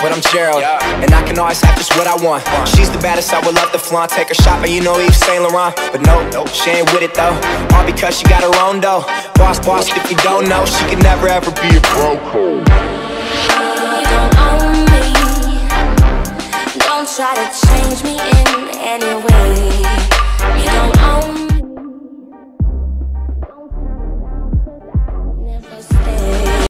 but I'm Gerald, and I can always have just what I want. She's the baddest, I would love to flaunt. Take her shopping, you know Yves Saint Laurent. But no, she ain't with it though. All because she got her own dough. Boss, if you don't know, she can never ever be a broke. You don't own me. Don't try to change me in any way. You don't own me.